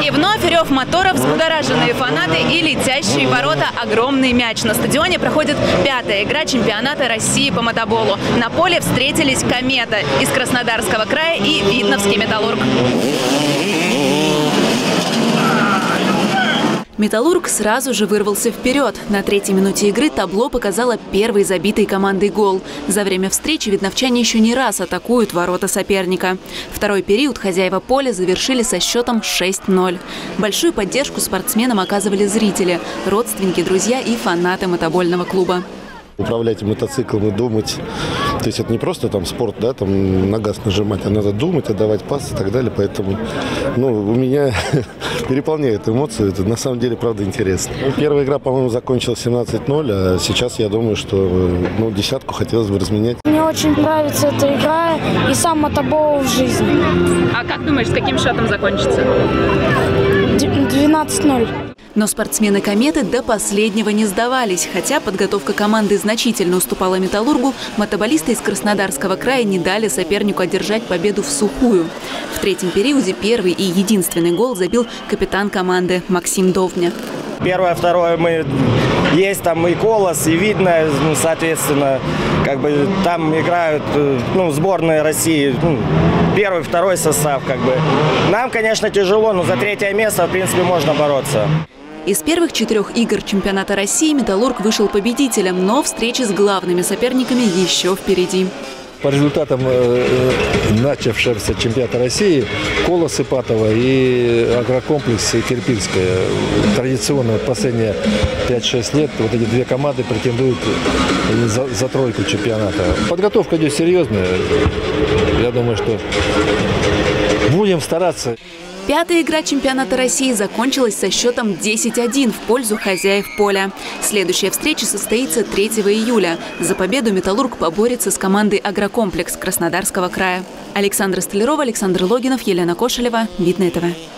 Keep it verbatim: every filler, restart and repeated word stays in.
И вновь рев моторов, взбудораженные фанаты и летящие в ворота огромный мяч. На стадионе проходит пятая игра чемпионата России по мотоболу. На поле встретились «Комета» из Краснодарского края и Видновский «Металлург». «Металлург» сразу же вырвался вперед. На третьей минуте игры табло показало первый забитый командой гол. За время встречи видновчане еще не раз атакуют ворота соперника. Второй период хозяева поля завершили со счетом шесть ноль. Большую поддержку спортсменам оказывали зрители, родственники, друзья и фанаты мотобольного клуба. Управлять мотоциклом и думать. То есть это не просто там спорт, да, там на газ нажимать, а надо думать, отдавать пас и так далее. Поэтому ну, у меня переполняет эмоции. Это на самом деле, правда, интересно. Первая игра, по-моему, закончилась семнадцать ноль, а сейчас я думаю, что ну, десятку хотелось бы разменять. Мне очень нравится эта игра и сам мотобол в жизни. А как думаешь, с каким счетом закончится? двенадцать ноль. Но спортсмены «Кометы» до последнего не сдавались. Хотя подготовка команды значительно уступала «Металлургу», мотоболисты из Краснодарского края не дали сопернику одержать победу в сухую. В третьем периоде первый и единственный гол забил капитан команды Максим Довня. Первое, второе мы есть, там и Колос, и видно, ну, соответственно, как бы там играют ну, сборные России, ну, первый, второй состав, как бы. Нам, конечно, тяжело, но за третье место, в принципе, можно бороться. Из первых четырех игр чемпионата России «Металлург» вышел победителем, но встречи с главными соперниками еще впереди. По результатам э, начавшегося чемпионата России Колос Ипатово и агрокомплекс Кирпильская. Традиционно последние пять-шесть лет вот эти две команды претендуют за, за тройку чемпионата. Подготовка идет серьезная. Я думаю, что будем стараться. Пятая игра чемпионата России закончилась со счетом десять один в пользу хозяев поля. Следующая встреча состоится третьего июля. За победу «Металлург» поборется с командой «Агрокомплекс» Краснодарского края. Александра Столярова, Александр Логинов, Елена Кошелева. Видное ТВ.